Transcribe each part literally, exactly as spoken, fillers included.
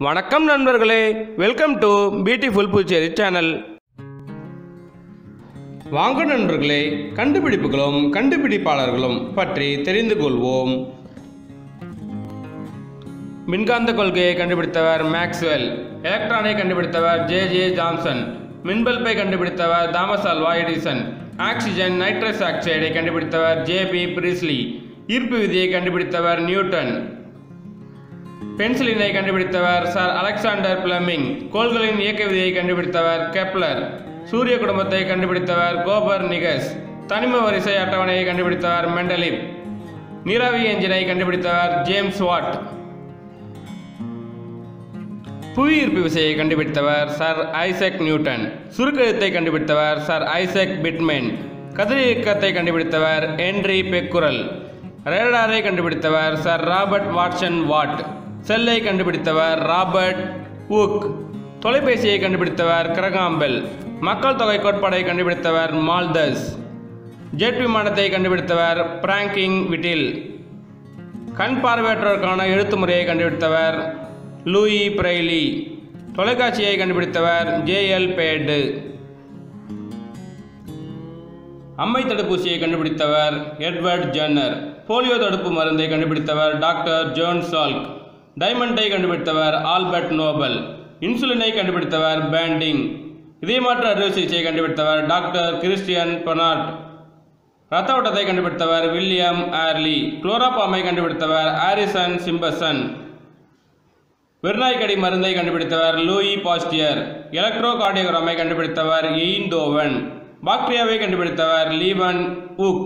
வணக்கம் நண்பர்களே, welcome to beautiful Puducherry channel. வாங்க நண்பர்களே, கண்டுபிடிப்புகளும் கண்டுபிடிப்பாளர்களும் பற்றி தெரிந்து கொள்வோம். மின்காந்த கொள்கையை கண்டுபிடித்தவர் மேக்ஸ்வெல். எலக்ட்ரானை கண்டுபிடித்தவர் ஜே ஜே ஜான்சன். மின்பல்பை கண்டுபிடித்தவர் Thomas Alva Edison. Oxygen nitrous ஆக்சைடை கண்டுபிடித்தவர் ஜே பி பிரிஸ்லி. ஈர்ப்பு விதியை கண்டுபிடித்தவர் நியூட்டன். பென்சிலினை கண்டுபிடித்தவர் சர் அலெக்சாண்டர் பிளமிங். கோள்களின் இயக்க விதியை கண்டுபிடித்தவர் கெப்லர். சூரிய குடும்பத்தை கண்டுபிடித்தவர் கோபர் நிகஸ். தனிம வரிசை அட்டவணையை கண்டுபிடித்தவர் மெண்டலிப். நீராவி என்ஜினை கண்டுபிடித்தவர் ஜேம்ஸ் வாட். புவி ஈர்ப்பு விசையை கண்டுபிடித்தவர் சர் ஐசக் நியூட்டன். சுருக்கெழுத்தை கண்டுபிடித்தவர் சர் ஐசக் பிட்மென். கதிரியக்கத்தை கண்டுபிடித்தவர் ஹென்றி பெக்குரல். ரேடாரை கண்டுபிடித்தவர் சர் ராபர்ட் வாட்சன் வாட். செல்லை கண்டுபிடித்தவர் ராபர்ட் ஊக். தொலைபேசியை கண்டுபிடித்தவர் கிரகாம்பெல். மக்கள் தொகை கோட்பாடை கண்டுபிடித்தவர் மால்தஸ். ஜெட் விமானத்தை கண்டுபிடித்தவர் பிராங்கிங் விட்டில். கண் பார்வையற்றோருக்கான எழுத்து முறையை கண்டுபிடித்தவர் லூயி பிரைலி. தொலைக்காட்சியை கண்டுபிடித்தவர் ஜே எல் பேடு. அம்மை தடுப்பூசியை கண்டுபிடித்தவர் எட்வர்ட் ஜென்னர். போலியோ தடுப்பு மருந்தை கண்டுபிடித்தவர் டாக்டர் ஜோன் சால்க். டைமண்டை கண்டுபிடித்தவர் ஆல்பர்ட் நோபல். இன்சுலினை கண்டுபிடித்தவர் பேண்டிங். இதயமாற்று அறுவை சிகிச்சையை கண்டுபிடித்தவர் டாக்டர் கிறிஸ்டியன் பெனார்ட். இரத்த ஓட்டத்தை கண்டுபிடித்தவர் வில்லியம் ஏர்லி. குளோரோபாமை கண்டுபிடித்தவர் ஹாரிசன் சிம்பசன். வெர்நாய்க்கடி மருந்தை கண்டுபிடித்தவர் லூயி பாஸ்டியர். எலக்ட்ரோ கார்டியோகிராமை கண்டுபிடித்தவர் எயின்தோவன். பாக்டீரியாவை கண்டுபிடித்தவர் லீவன் ஊக்.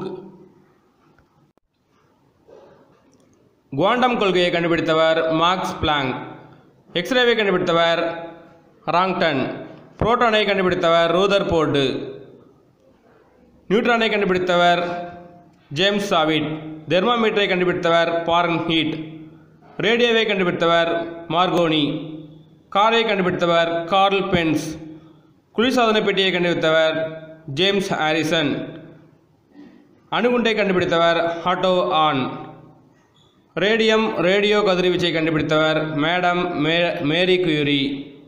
குவாண்டம் கொள்கையை கண்டுபிடித்தவர் மார்க்ஸ் பிளாங்க். எக்ஸ்ரேவை கண்டுபிடித்தவர் ராங்டன். புரோட்டானை கண்டுபிடித்தவர் ரூதர்போர்டு. நியூட்ரானை கண்டுபிடித்தவர் ஜேம்ஸ் சாவிட். தெர்மாமீட்டரை கண்டுபிடித்தவர் ஃபாரன்ஹீட். ரேடியோவை கண்டுபிடித்தவர் மார்கோனி. காரை கண்டுபிடித்தவர் கார்ல் பென்ஸ். குளிர்சாதன பெட்டியை கண்டுபிடித்தவர் ஜேம்ஸ் ஹாரிசன். அணுகுண்டை கண்டுபிடித்தவர் ஆட்டோ ஆன். ரேடியம் ரேடியோ கதிர்வீச்சை கண்டுபிடித்தவர் மேடம் மே மேரி குயூரி.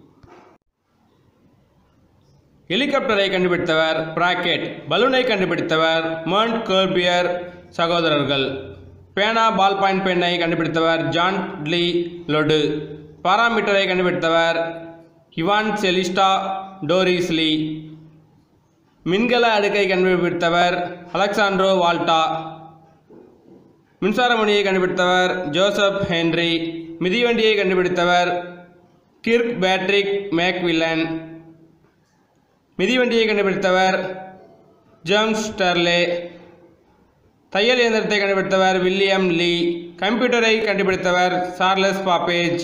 ஹெலிகாப்டரை கண்டுபிடித்தவர் பிராக்கெட். பலூனை கண்டுபிடித்தவர் மர்ன் கோல்பியர் சகோதரர்கள். பேனா பால் பாயிண்ட் பெண்ணை கண்டுபிடித்தவர் ஜான் லீ லொடு. பாராமீட்டரை கண்டுபிடித்தவர் இவான் செலிஸ்டா டோரிஸ்லி. மின்கல அடுக்கை கண்டுபிடித்தவர் அலெக்சாண்ட்ரோ வால்டா. மின்சாரமணியை கண்டுபிடித்தவர் ஜோசப் ஹென்றி. மிதிவண்டியை கண்டுபிடித்தவர் கிர்க் பேட்ரிக் மேக்வில்லன். மிதிவண்டியை கண்டுபிடித்தவர் ஜேம்ஸ் ஸ்டெர்லே. தையல் இயந்திரத்தை கண்டுபிடித்தவர் வில்லியம் லீ. கம்ப்யூட்டரை கண்டுபிடித்தவர் சார்லஸ் பாப்பேஜ்.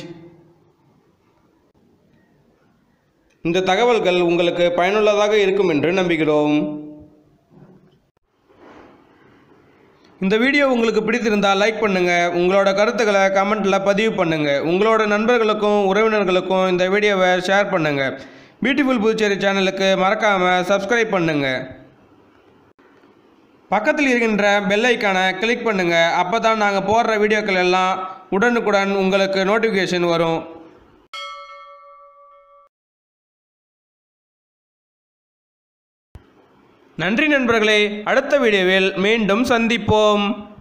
இந்த தகவல்கள் உங்களுக்கு பயனுள்ளதாக இருக்கும் என்று நம்புகிறோம். இந்த வீடியோ உங்களுக்கு பிடித்திருந்தால் லைக் பண்ணுங்கள். உங்களோட கருத்துக்களை கமெண்ட்டில் பதிவு பண்ணுங்கள். உங்களோட நண்பர்களுக்கும் உறவினர்களுக்கும் இந்த வீடியோவை ஷேர் பண்ணுங்கள். பியூட்டிஃபுல் புதுச்சேரி சேனலுக்கு மறக்காமல் சப்ஸ்கிரைப் பண்ணுங்கள். பக்கத்தில் இருக்கின்ற பெல் ஐக்கானை கிளிக் பண்ணுங்கள். அப்போ தான் நாங்கள் போடுற வீடியோக்கள் எல்லாம் உடனுக்குடன் உங்களுக்கு நோட்டிஃபிகேஷன் வரும். நன்றி நண்பர்களே, அடுத்த வீடியோவில் மீண்டும் சந்திப்போம்.